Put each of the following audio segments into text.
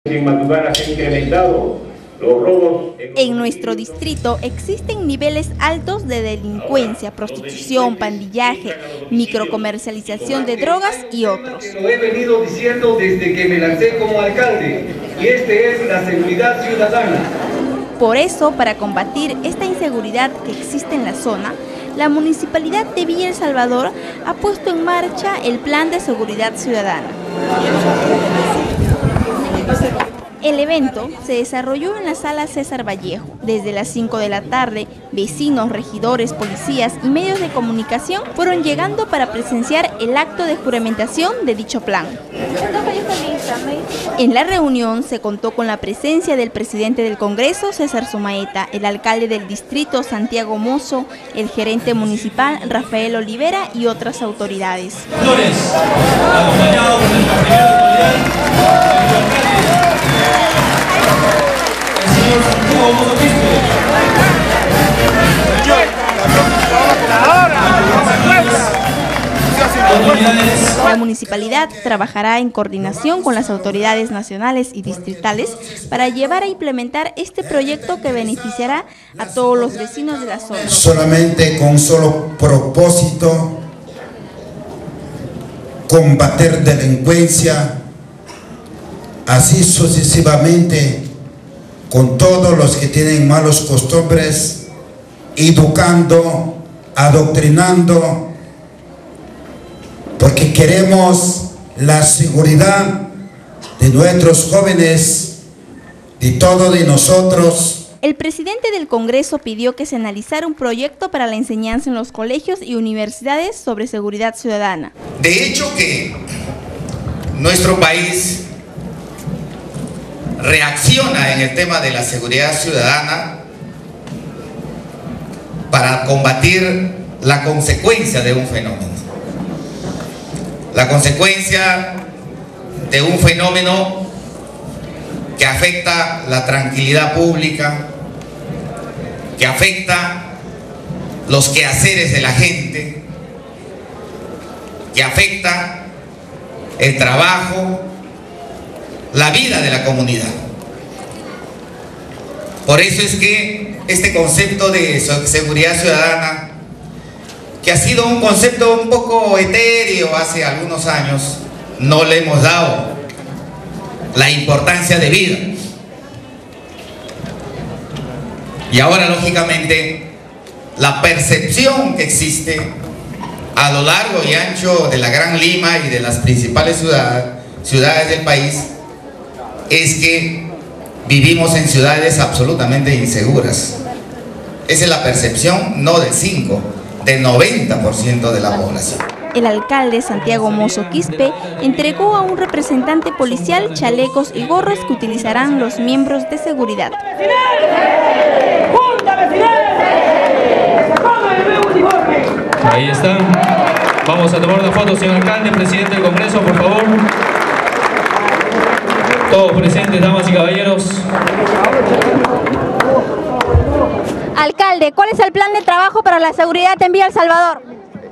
En Matutana se han incrementado los robos. En nuestro distrito existen niveles altos de delincuencia, prostitución, pandillaje, microcomercialización de drogas y otros. Lo he venido diciendo desde que me lancé como alcalde, y este es la seguridad ciudadana. Por eso, para combatir esta inseguridad que existe en la zona, la Municipalidad de Villa El Salvador ha puesto en marcha el Plan de Seguridad Ciudadana. El evento se desarrolló en la sala César Vallejo. Desde las 5 de la tarde, vecinos, regidores, policías y medios de comunicación fueron llegando para presenciar el acto de juramentación de dicho plan. En la reunión se contó con la presencia del presidente del Congreso, César Somaeta, el alcalde del distrito, Santiago Mozo, el gerente municipal, Rafael Olivera, y otras autoridades. La municipalidad trabajará en coordinación con las autoridades nacionales y distritales para llevar a implementar este proyecto que beneficiará a todos los vecinos de la zona. Solamente con un solo propósito: combatir delincuencia, así sucesivamente, con todos los que tienen malos costumbres, educando, adoctrinando, porque queremos la seguridad de nuestros jóvenes, de todos de nosotros. El presidente del Congreso pidió que se analizara un proyecto para la enseñanza en los colegios y universidades sobre seguridad ciudadana. De hecho que nuestro país reacciona en el tema de la seguridad ciudadana para combatir la consecuencia de un fenómeno. La consecuencia de un fenómeno que afecta la tranquilidad pública, que afecta los quehaceres de la gente, que afecta el trabajo, la vida de la comunidad. Por eso es que este concepto de seguridad ciudadana, que ha sido un concepto un poco etéreo hace algunos años, no le hemos dado la importancia debida. Y ahora, lógicamente, la percepción que existe a lo largo y ancho de la Gran Lima y de las principales ciudades del país es que vivimos en ciudades absolutamente inseguras. Esa es la percepción, no del 5%, del 90% de la población. El alcalde Santiago Mozo Quispe entregó a un representante policial chalecos y gorros que utilizarán los miembros de seguridad. Ahí están. Vamos a tomar una foto, señor alcalde, presidente del Congreso, por favor. Todos presentes, damas y caballeros. Alcalde, ¿cuál es el plan de trabajo para la seguridad en Villa El Salvador?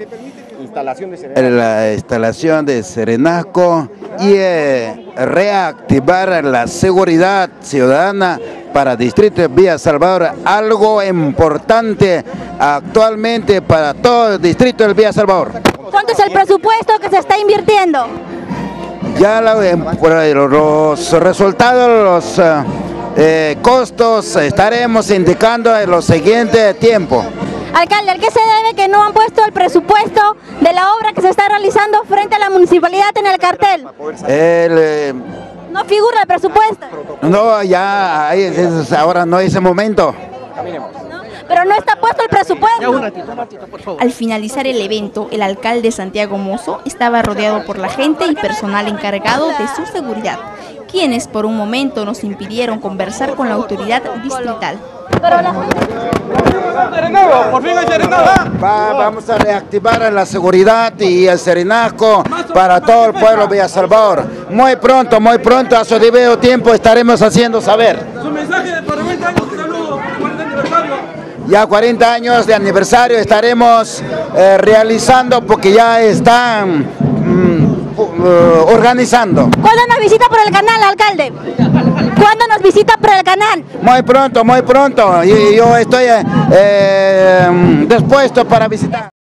La instalación de serenazgo y reactivar la seguridad ciudadana para el distrito de Villa El Salvador, algo importante actualmente para todo el distrito de Villa El Salvador. ¿Cuánto es el presupuesto que se está invirtiendo? Ya los resultados, los costos estaremos indicando en los siguientes tiempos. Alcalde, ¿a qué se debe que no han puesto el presupuesto de la obra que se está realizando frente a la municipalidad en el cartel? ¿No figura el presupuesto? No, ya ahora no es el momento. Pero no está puesto el presupuesto. Un ratito, por favor. Al finalizar el evento, el alcalde Santiago Mozo estaba rodeado por la gente y personal encargado de su seguridad, quienes por un momento nos impidieron conversar con la autoridad distrital. Vamos a reactivar la seguridad y el serenazgo para todo el pueblo de Villa El Salvador. Muy pronto, a su debido tiempo, estaremos haciendo saber. Su mensaje de 40 años de saludo, 40 aniversario. Ya 40 años de aniversario estaremos realizando, porque ya están organizando. ¿Cuándo nos visita por el canal, alcalde? ¿Cuándo nos visita por el canal? Muy pronto, y yo estoy dispuesto para visitar.